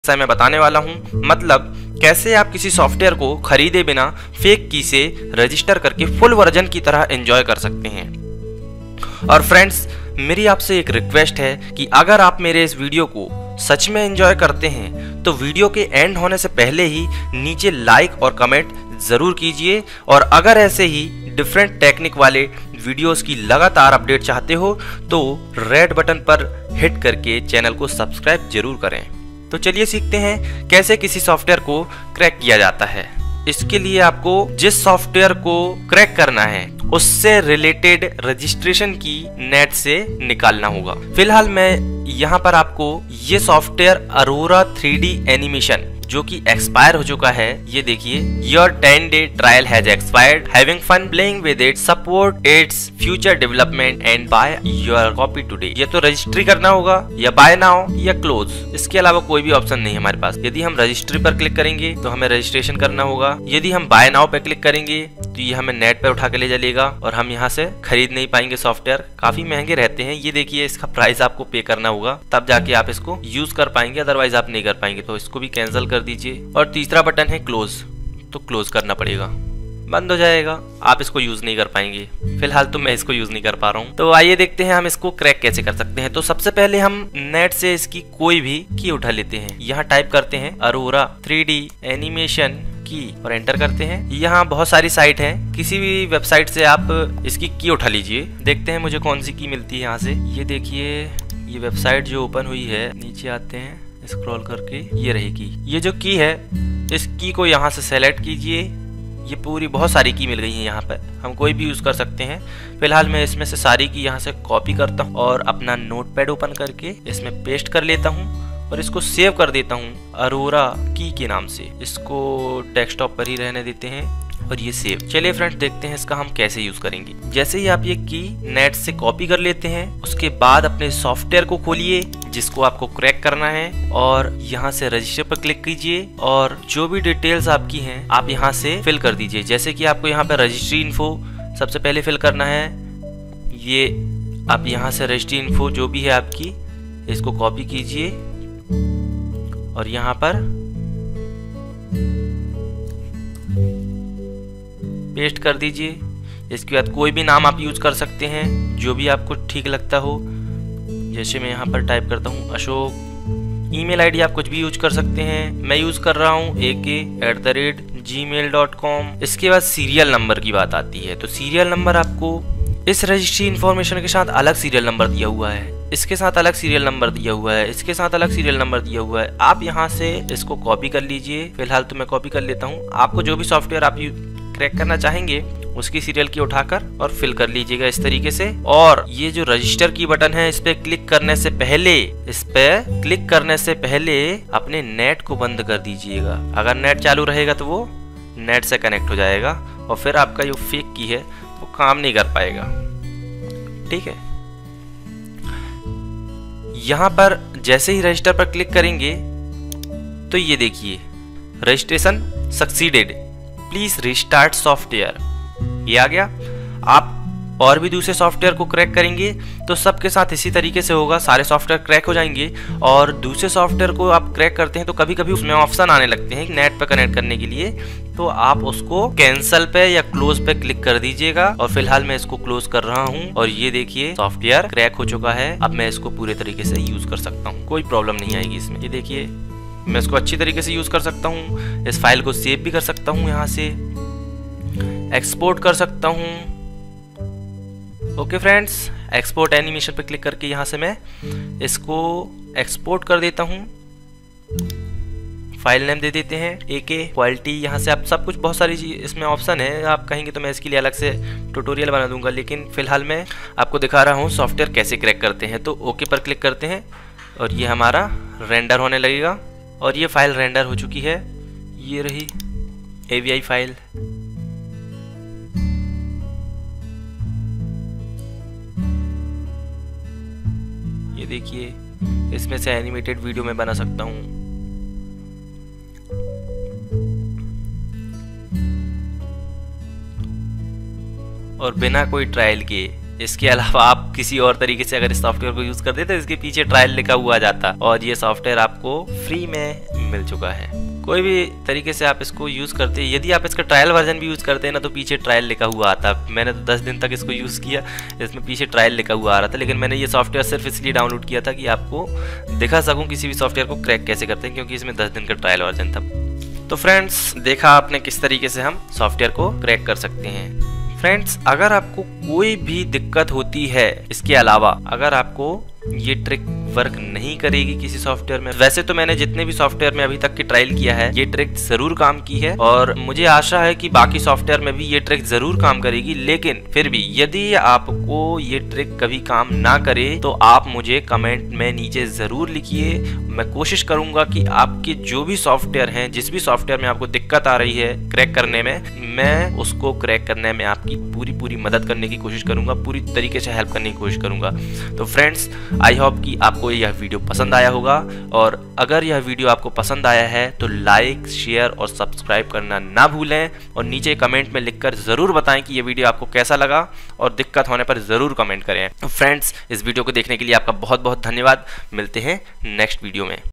मैं बताने वाला हूं, मतलब कैसे आप किसी सॉफ्टवेयर को खरीदे बिना फेक की से रजिस्टर करके फुल वर्जन की तरह एंजॉय कर सकते हैं। और फ्रेंड्स, मेरी आपसे एक रिक्वेस्ट है कि अगर आप मेरे इस वीडियो को सच में एंजॉय करते हैं तो वीडियो के एंड होने से पहले ही नीचे लाइक और कमेंट ज़रूर कीजिए। और अगर ऐसे ही डिफरेंट टेक्निक वाले वीडियोस की लगातार अपडेट चाहते हो तो रेड बटन पर हिट करके चैनल को सब्सक्राइब जरूर करें। तो चलिए सीखते हैं कैसे किसी सॉफ्टवेयर को क्रैक किया जाता है। इसके लिए आपको जिस सॉफ्टवेयर को क्रैक करना है उससे रिलेटेड रजिस्ट्रेशन की नेट से निकालना होगा। फिलहाल मैं यहाँ पर आपको ये सॉफ्टवेयर अरोरा 3D एनिमेशन जो कि एक्सपायर हो चुका है, ये देखिए, your 10-day trial has expired, having fun playing with it, support its future development and buy your copy today. ये तो रजिस्ट्री करना होगा, या बाय नाउ या क्लोज, इसके अलावा कोई भी ऑप्शन नहीं है हमारे पास। यदि हम रजिस्ट्री पर क्लिक करेंगे तो हमें रजिस्ट्रेशन करना होगा। यदि हम बाय नाउ पे क्लिक करेंगे तो ये हमें नेट पे उठा के ले चलेगा और हम यहाँ से खरीद नहीं पाएंगे। सॉफ्टवेयर काफी महंगे रहते हैं, ये देखिए, इसका प्राइस आपको पे करना होगा, तब जाके आप इसको यूज कर पाएंगे, अदरवाइज आप नहीं कर पाएंगे। तो इसको भी कैंसिल कर दीजिए। और तीसरा बटन है क्लोज, तो क्लोज करना पड़ेगा, बंद हो जाएगा, आप इसको यूज नहीं कर पाएंगे। फिलहाल तो मैं इसको यूज नहीं कर पा रहा हूँ। तो आइए देखते हैं हम इसको क्रैक कैसे कर सकते हैं। तो सबसे पहले हम नेट से इसकी कोई भी की उठा लेते हैं। यहाँ टाइप करते हैं अरोरा 3D एनिमेशन की और एंटर करते हैं। यहाँ बहुत सारी साइट है, किसी भी वेबसाइट से आप इसकी की उठा लीजिए। देखते हैं मुझे कौन सी की मिलती है यहाँ से। ये देखिए, ये वेबसाइट जो ओपन हुई है, नीचे आते हैं स्क्रॉल करके, ये रहेगी। ये जो की है, इस की को यहाँ से सेलेक्ट कीजिए। ये पूरी बहुत सारी की मिल गई है, यहाँ पर हम कोई भी यूज कर सकते हैं। फिलहाल मैं इसमें से सारी की यहाँ से कॉपी करता हूँ और अपना नोटपैड ओपन करके इसमें पेस्ट कर लेता हूँ और इसको सेव कर देता हूँ अरोरा की के नाम से। इसको डेस्कटॉप पर ही रहने देते हैं और ये सेव। चलिए फ्रेंड्स, देखते हैं इसका हम कैसे यूज करेंगे। जैसे ही आप ये की नेट से कॉपी कर लेते हैं, उसके बाद अपने सॉफ्टवेयर को खोलिए जिसको आपको क्रैक करना है और यहाँ से रजिस्टर पर क्लिक कीजिए और जो भी डिटेल्स आपकी हैं आप यहाँ से फिल कर दीजिए। जैसे कि आपको यहाँ पर रजिस्ट्री इन्फो सबसे पहले फिल करना है। ये आप यहाँ से रजिस्ट्री इन्फो जो भी है आपकी, इसको कॉपी कीजिए और यहाँ पर पेस्ट कर दीजिए। इसके बाद कोई भी नाम आप यूज कर सकते हैं जो भी आपको ठीक लगता हो। जैसे मैं यहाँ पर टाइप करता हूँ अशोक। ईमेल आईडी आप कुछ भी यूज कर सकते हैं, मैं यूज कर रहा हूँ ak@gmail.com। इसके बाद सीरियल नंबर की बात आती है। तो सीरियल नंबर आपको इस रजिस्ट्री इंफॉर्मेशन के साथ अलग सीरियल नंबर दिया हुआ है, इसके साथ अलग सीरियल नंबर दिया हुआ है, इसके साथ अलग सीरियल नंबर दिया हुआ है। आप यहाँ से इसको कॉपी कर लीजिए। फिलहाल तो मैं कॉपी कर लेता हूँ। आपको जो भी सॉफ्टवेयर आप क्रैक करना चाहेंगे उसकी सीरियल की उठाकर और फिल कर लीजिएगा इस तरीके से। और ये जो रजिस्टर की बटन है, इस पे क्लिक करने से पहले अपने नेट को बंद कर दीजिएगा। अगर नेट चालू रहेगा तो वो नेट से कनेक्ट हो जाएगा और फिर आपका जो फेक की है वो काम नहीं कर पाएगा। ठीक है, यहाँ पर जैसे ही रजिस्टर पर क्लिक करेंगे तो ये देखिए, registration succeeded, please restart software, ये आ गया। आप और भी दूसरे सॉफ्टवेयर को क्रैक करेंगे तो सबके साथ इसी तरीके से होगा, सारे सॉफ्टवेयर क्रैक हो जाएंगे। और दूसरे सॉफ्टवेयर को आप क्रैक करते हैं तो कभी कभी उसमें ऑप्शन आने लगते हैं नेट पर कनेक्ट करने के लिए, तो आप उसको कैंसिल पे या क्लोज पे क्लिक कर दीजिएगा। और फिलहाल मैं इसको क्लोज कर रहा हूँ और ये देखिए, सॉफ्टवेयर क्रैक हो चुका है। अब मैं इसको पूरे तरीके से यूज कर सकता हूँ, कोई प्रॉब्लम नहीं आएगी इसमें। ये देखिए, मैं इसको अच्छी तरीके से यूज कर सकता हूँ। इस फाइल को सेव भी कर सकता हूँ, यहाँ से एक्सपोर्ट कर सकता हूँ। ओके फ्रेंड्स, एक्सपोर्ट एनिमेशन पे क्लिक करके यहाँ से मैं इसको एक्सपोर्ट कर देता हूँ। फाइल नेम दे देते हैं AK क्वालिटी। यहाँ से आप सब कुछ, बहुत सारी इसमें ऑप्शन है, आप कहेंगे तो मैं इसके लिए अलग से ट्यूटोरियल बना दूंगा, लेकिन फिलहाल मैं आपको दिखा रहा हूँ सॉफ्टवेयर कैसे क्रैक करते हैं। तो ओके पर क्लिक करते हैं और ये हमारा रेंडर होने लगेगा और ये फाइल रेंडर हो चुकी है। ये रही AVI फाइल। ये देखिए, इसमें से एनिमेटेड वीडियो मैं बना सकता हूँ। और बिना कोई ट्रायल के इसके अलावा आप किसी और तरीके से अगर इस सॉफ्टवेयर को यूज करते तो इसके पीछे ट्रायल लिखा हुआ जाता और ये सॉफ्टवेयर आपको फ्री में मिल चुका है। कोई भी तरीके से आप इसको यूज़ करते हैं, यदि आप इसका ट्रायल वर्जन भी यूज़ करते हैं ना तो पीछे ट्रायल लिखा हुआ आता। मैंने तो 10 दिन तक इसको यूज़ किया, इसमें पीछे ट्रायल लिखा हुआ आ रहा था, लेकिन मैंने ये सॉफ्टवेयर सिर्फ इसलिए डाउनलोड किया था कि आपको दिखा सकूँ किसी भी सॉफ्टवेयर को क्रैक कैसे करते हैं, क्योंकि इसमें 10 दिन का ट्रायल वर्जन था। तो फ्रेंड्स, देखा आपने किस तरीके से हम सॉफ्टवेयर को क्रैक कर सकते हैं। फ्रेंड्स, अगर आपको कोई भी दिक्कत होती है, इसके अलावा अगर आपको ये ट्रिक वर्क नहीं करेगी किसी सॉफ्टवेयर में, वैसे तो मैंने जितने भी सॉफ्टवेयर में अभी तक की ट्रायल किया है ये ट्रिक जरूर काम की है और मुझे आशा है कि बाकी सॉफ्टवेयर में भी ये ट्रिक जरूर काम करेगी। लेकिन फिर भी यदि आपको ये ट्रिक कभी काम ना करे तो आप मुझे कमेंट में नीचे जरूर लिखिए। मैं कोशिश करूंगा कि आपके जो भी सॉफ्टवेयर हैं, जिस भी सॉफ्टवेयर में आपको दिक्कत आ रही है क्रैक करने में, मैं उसको क्रैक करने में आपकी पूरी मदद करने की कोशिश करूंगा, पूरी तरीके से हेल्प करने की कोशिश करूंगा। तो फ्रेंड्स, आई होप कि आपको यह वीडियो पसंद आया होगा, और अगर यह वीडियो आपको पसंद आया है तो लाइक, शेयर और सब्सक्राइब करना ना भूलें, और नीचे कमेंट में लिखकर ज़रूर बताएं कि यह वीडियो आपको कैसा लगा, और दिक्कत होने पर ज़रूर कमेंट करें। फ्रेंड्स, इस वीडियो को देखने के लिए आपका बहुत बहुत धन्यवाद। मिलते हैं नेक्स्ट वीडियो में।